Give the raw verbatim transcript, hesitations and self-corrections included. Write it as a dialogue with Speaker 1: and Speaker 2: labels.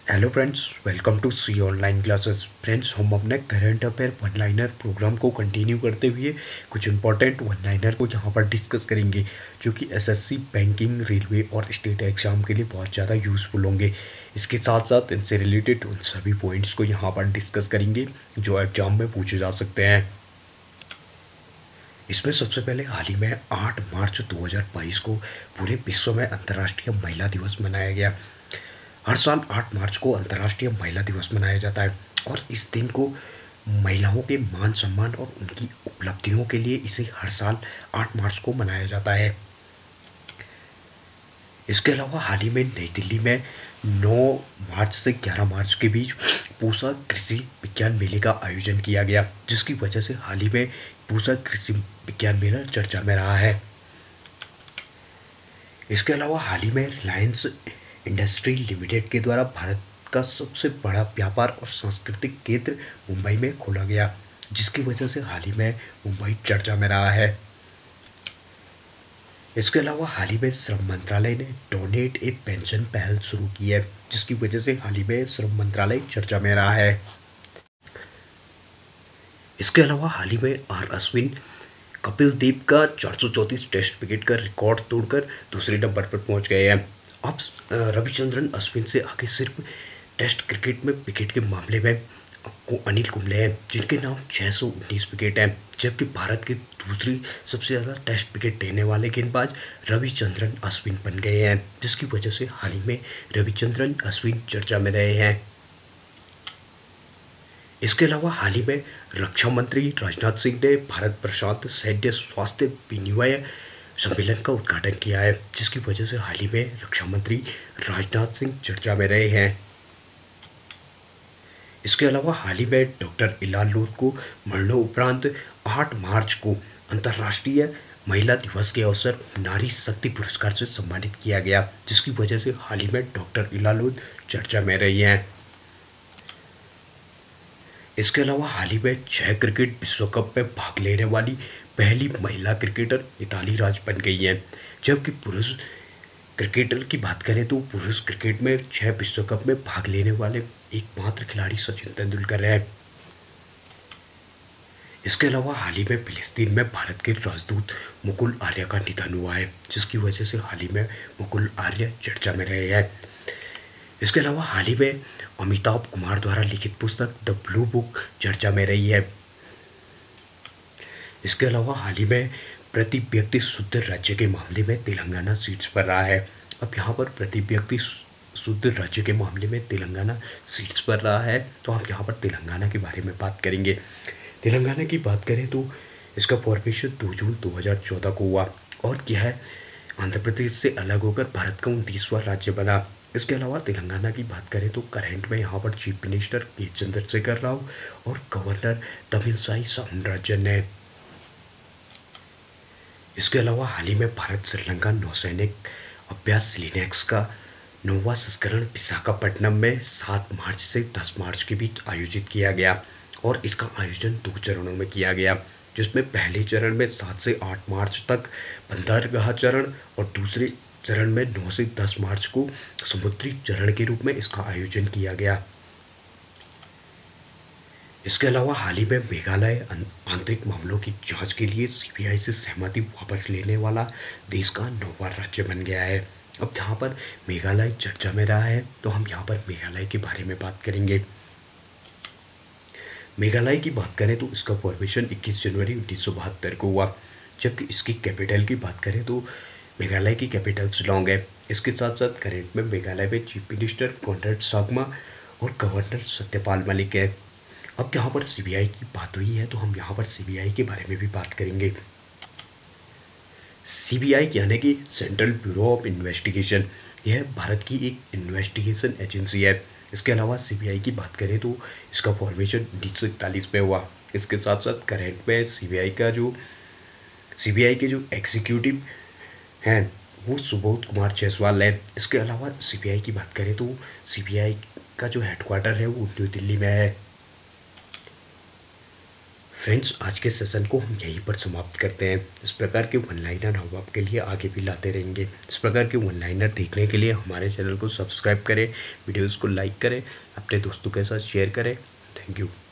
Speaker 1: Hello friends, welcome to C online classes. Friends, हम अपने current affair one liner program को continue करते हुए कुछ इंपॉर्टेंट वन लाइनर को यहाँ पर डिस्कस करेंगे, जो कि एसएससी, बैंकिंग, रेलवे और स्टेट एग्जाम के लिए बहुत ज़्यादा यूज़फुल होंगे। इसके साथ साथ इनसे रिलेटेड उन सभी पॉइंट्स को यहाँ पर डिस्कस करेंगे जो एग्जाम में पूछे जा सकते हैं। इसमें सबसे पहले हाल ही में आठ मार्च दो हज़ार बाईस को पूरे विश्व में अंतर्राष्ट्रीय महिला दिवस मनाया गया। हर साल आठ मार्च को अंतर्राष्ट्रीय महिला दिवस मनाया जाता है और इस दिन को महिलाओं के मान सम्मान और उनकी उपलब्धियों के लिए इसे हर साल आठ मार्च को मनाया जाता है। इसके अलावा हाल ही में नई दिल्ली में नौ मार्च से ग्यारह मार्च के बीच पूसा कृषि विज्ञान मेले का आयोजन किया गया, जिसकी वजह से हाल ही में पूसा कृषि विज्ञान मेला चर्चा में रहा है। इसके अलावा हाल ही में रिलायंस इंडस्ट्री लिमिटेड के द्वारा भारत का सबसे बड़ा व्यापार और सांस्कृतिक केंद्र मुंबई में खोला गया, जिसकी वजह से हाल ही में मुंबई चर्चा में रहा है। इसके अलावा हाल ही में श्रम मंत्रालय ने डोनेट ए पेंशन पहल शुरू की है, जिसकी वजह से हाल ही में श्रम मंत्रालय चर्चा में रहा है। इसके अलावा हाल ही में आर अश्विन कपिल देव का चार सौ चौंतीस टेस्ट विकेट का रिकॉर्ड तोड़कर दूसरे नंबर पर पहुंच गए हैं। अब रविचंद्रन अश्विन से आगे सिर्फ टेस्ट क्रिकेट में विकेट के मामले में को अनिल कुंबले हैं, जिनके नाम छह सौ उन्नीस विकेट हैं, जबकि भारत के दूसरी सबसे ज़्यादा टेस्ट विकेट लेने वाले गेंदबाज रविचंद्रन अश्विन बन गए हैं, जिसकी वजह से हाल ही में रविचंद्रन अश्विन चर्चा में रहे हैं। इसके अलावा हाल ही में रक्षा मंत्री राजनाथ सिंह ने भारत प्रशांत सैन्य स्वास्थ्य विनिमय सम्मेलन का उद्घाटन किया है, जिसकी वजह से हाल ही में रक्षा मंत्री राजनाथ सिंह चर्चा में रहे हैं। इसके अलावा हाल ही में डॉक्टर इलाल लूथ को मरणोपरांत आठ मार्च को अंतर्राष्ट्रीय महिला दिवस के अवसर नारी शक्ति पुरस्कार से सम्मानित किया गया, जिसकी वजह से हाल ही में डॉक्टर इलाल लूथ चर्चा में रही हैं। इसके अलावा हाल ही में छह क्रिकेट विश्व कप में भाग लेने वाली पहली महिला क्रिकेटर मिताली राज बन गई हैं, जबकि पुरुष क्रिकेटर की बात करें तो पुरुष क्रिकेट में छह विश्व कप में भाग लेने वाले एकमात्र खिलाड़ी सचिन तेंदुलकर हैं। इसके अलावा हाल ही में फिलिस्तीन में भारत के राजदूत मुकुल आर्य का निधन हुआ है, जिसकी वजह से हाल ही में मुकुल आर्य चर्चा में रहे हैं। इसके अलावा हाल ही में अमिताभ कुमार द्वारा लिखित पुस्तक द ब्लू बुक चर्चा में रही है। इसके अलावा हाल ही में प्रति व्यक्ति शुद्ध राज्य के मामले में तेलंगाना सीट्स पर रहा है। अब यहाँ पर प्रति व्यक्ति शुद्ध राज्य के मामले में तेलंगाना सीट्स पर रहा है, तो हम यहाँ पर तेलंगाना के बारे में बात करेंगे। तेलंगाना की बात करें तो इसका फॉर्मेशन दो जून दो हज़ार चौदह को हुआ और यह आंध्र प्रदेश से अलग होकर भारत का उनतीसवां राज्य बना। इसके अलावा तेलंगाना की बात करें तो करंट में यहाँ पर चीफ मिनिस्टर के चंद्रशेखर राव और गवर्नर तमिलसाई सौंदरराजन है। इसके अलावा हाल ही में भारत श्रीलंका नौसैनिक अभ्यास लिनेक्स का नौवां संस्करण विशाखापट्टनम में सात मार्च से दस मार्च के बीच आयोजित किया गया और इसका आयोजन दो चरणों में किया गया, जिसमें पहले चरण में सात से आठ मार्च तक बंदरगाह चरण और दूसरे चरण में नौ से दस मार्च को समुद्री चरण के रूप में इसका आयोजन किया गया। इसके अलावा हाल ही में मेघालय आंतरिक मामलों की जांच के लिए सीबीआई से सहमति वापस लेने वाला देश का नौवां राज्य बन गया है। अब यहाँ पर मेघालय चर्चा में रहा है, तो हम यहाँ पर मेघालय के बारे में बात करेंगे। मेघालय की बात करें तो इसका फॉर्मेशन इक्कीस जनवरी उन्नीस सौ बहत्तर को हुआ, जबकि इसकी कैपिटल की बात करें तो मेघालय की कैपिटल शिलोंग है। इसके साथ साथ करंट में मेघालय में चीफ मिनिस्टर कॉनराड सांगमा और गवर्नर सत्यपाल मलिक है। अब यहाँ पर सीबीआई की बात हुई है, तो हम यहाँ पर सीबीआई के बारे में भी बात करेंगे। सीबीआई यानी कि सेंट्रल ब्यूरो ऑफ इन्वेस्टिगेशन, यह भारत की एक इन्वेस्टिगेशन एजेंसी है। इसके अलावा सीबीआई की बात करें तो इसका फॉर्मेशन उन्नीस सौ इकतालीस में हुआ। इसके साथ साथ करंट में सीबीआई का जो सीबीआई के जो एग्जीक्यूटिव हैं वो सुबोध कुमार जायसवाल है। इसके अलावा सीबीआई की बात करें तो सीबीआई का जो हेडक्वार्टर है वो न्यू दिल्ली में है। फ्रेंड्स, आज के सेशन को हम यहीं पर समाप्त करते हैं। इस प्रकार के वन लाइनर हम आपके लिए आगे भी लाते रहेंगे। इस प्रकार के वन लाइनर देखने के लिए हमारे चैनल को सब्सक्राइब करें, वीडियोज़ को लाइक करें, अपने दोस्तों के साथ शेयर करें। Thank you.